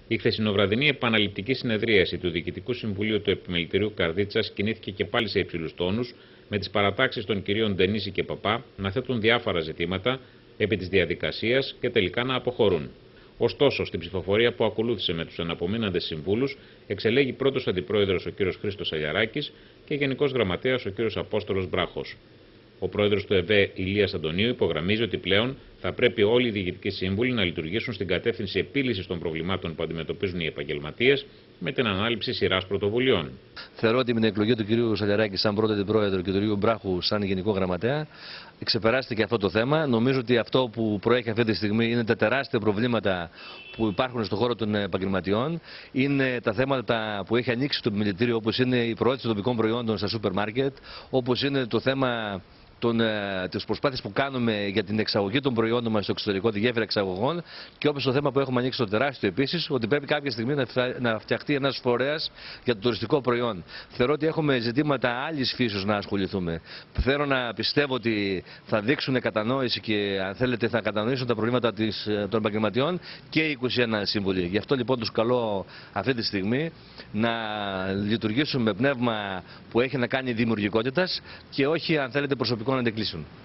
Η χθεσινοβραδινή επαναληπτική συνεδρίαση του Διοικητικού Συμβουλίου του Επιμελητηρίου Καρδίτσας κινήθηκε και πάλι σε υψηλούς τόνους, με τις παρατάξεις των κυρίων Ντενίση και Παπά να θέτουν διάφορα ζητήματα επί της διαδικασίας και τελικά να αποχωρούν. Ωστόσο, στην ψηφοφορία που ακολούθησε με τους αναπομείναντες συμβούλους, εξελέγει πρώτος αντιπρόεδρος ο κ. Χρήστος Σαλιαράκης και γενικός γραμματέας ο κ. Απόστολος Μπράχος. Ο πρόεδρος του ΕΒΕ, Ηλίας Αντωνίου, υπογραμμίζει ότι πλέον θα πρέπει όλοι οι διοικητικοί σύμβουλοι να λειτουργήσουν στην κατεύθυνση επίλυσης των προβλημάτων που αντιμετωπίζουν οι επαγγελματίες με την ανάληψη σειράς πρωτοβουλειών. Θεωρώ ότι με την εκλογή του κ. Σαλιαράκη σαν πρώτο αντιπρόεδρο και του κ. Μπράχου σαν γενικό γραμματέα, ξεπεράστηκε αυτό το θέμα. Νομίζω ότι αυτό που προέχει αυτή τη στιγμή είναι τα τεράστια προβλήματα που υπάρχουν στον χώρο των επαγγελματιών. Είναι τα θέματα που έχει ανοίξει το επιμελητήριο, όπως είναι η προώθηση των τοπικών προϊόντων στα σούπερ μάρκετ, όπως είναι το θέμα τις προσπάθειες που κάνουμε για την εξαγωγή των προϊόντων μας στο εξωτερικό, τη γέφυρα εξαγωγών, και όπως το θέμα που έχουμε ανοίξει το τεράστιο επίσης, ότι πρέπει κάποια στιγμή να φτιαχτεί ένας φορέας για το τουριστικό προϊόν. Θεωρώ ότι έχουμε ζητήματα άλλης φύσεως να ασχοληθούμε. Θέλω να πιστεύω ότι θα δείξουν κατανόηση και, αν θέλετε, θα κατανοήσουν τα προβλήματα των επαγγελματιών και οι 21 σύμβουλοι. Γι' αυτό λοιπόν τους καλώ αυτή τη στιγμή να λειτουργήσουν με πνεύμα που έχει να κάνει δημιουργικότητας και όχι, αν θέλετε, προσωπικό να αντεκλείσουν.